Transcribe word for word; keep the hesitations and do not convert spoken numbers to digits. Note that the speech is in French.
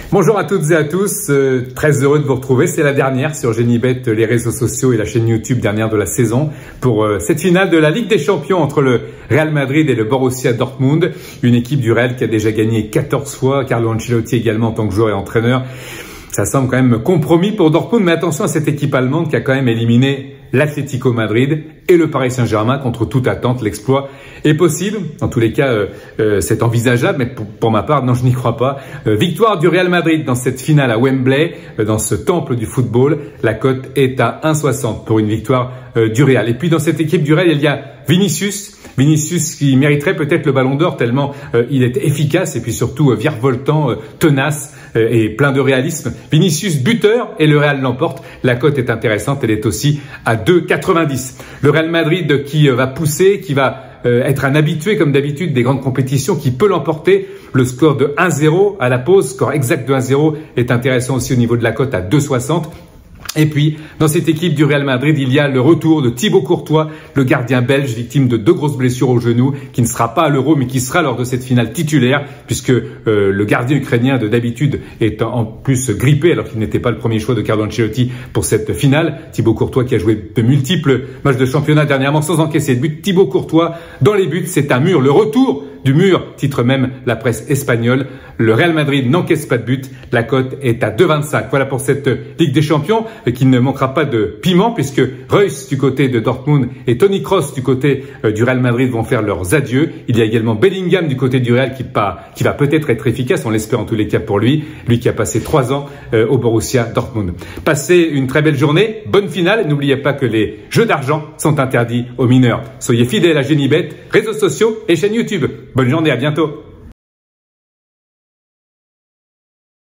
Bonjour à toutes et à tous, euh, très heureux de vous retrouver. C'est la dernière sur Genibet, les réseaux sociaux et la chaîne YouTube, dernière de la saison, pour euh, cette finale de la Ligue des Champions entre le Real Madrid et le Borussia Dortmund. Une équipe du Real qui a déjà gagné quatorze fois, Carlo Ancelotti également en tant que joueur et entraîneur. Ça semble quand même compromis pour Dortmund, mais attention à cette équipe allemande qui a quand même éliminé l'Atlético Madrid et le Paris Saint-Germain. Contre toute attente, l'exploit est possible. En tous les cas, euh, euh, c'est envisageable, mais pour, pour ma part, non, je n'y crois pas. Euh, victoire du Real Madrid dans cette finale à Wembley, euh, dans ce temple du football. La cote est à un virgule soixante pour une victoire euh, du Real. Et puis dans cette équipe du Real, il y a Vinicius. Vinicius qui mériterait peut-être le Ballon d'Or tellement euh, il est efficace et puis surtout euh, virevoltant, euh, tenace euh, et plein de réalisme. Vinicius buteur et le Real l'emporte. La cote est intéressante, elle est aussi à deux virgule quatre-vingt-dix. Le Real Madrid qui euh, va pousser, qui va euh, être un habitué comme d'habitude des grandes compétitions, qui peut l'emporter. Le score de un zéro à la pause, score exact de un zéro est intéressant aussi au niveau de la cote à deux virgule soixante. Et puis, dans cette équipe du Real Madrid, il y a le retour de Thibaut Courtois, le gardien belge victime de deux grosses blessures au genou, qui ne sera pas à l'Euro, mais qui sera lors de cette finale titulaire, puisque euh, le gardien ukrainien de d'habitude est en plus grippé, alors qu'il n'était pas le premier choix de Carlo Ancelotti pour cette finale. Thibaut Courtois qui a joué de multiples matchs de championnat dernièrement sans encaisser de but. Thibaut Courtois, dans les buts, c'est un mur. Le retour du mur, titre même la presse espagnole. Le Real Madrid n'encaisse pas de but. La cote est à deux virgule vingt-cinq. Voilà pour cette Ligue des Champions qui ne manquera pas de piment puisque Reus du côté de Dortmund et Toni Kroos du côté du Real Madrid vont faire leurs adieux. Il y a également Bellingham du côté du Real qui, pas, qui va peut-être être efficace, on l'espère en tous les cas pour lui. Lui qui a passé trois ans euh, au Borussia Dortmund. Passez une très belle journée, bonne finale. N'oubliez pas que les jeux d'argent sont interdits aux mineurs. Soyez fidèles à Genibet, réseaux sociaux et chaîne YouTube. Bonne journée, à bientôt.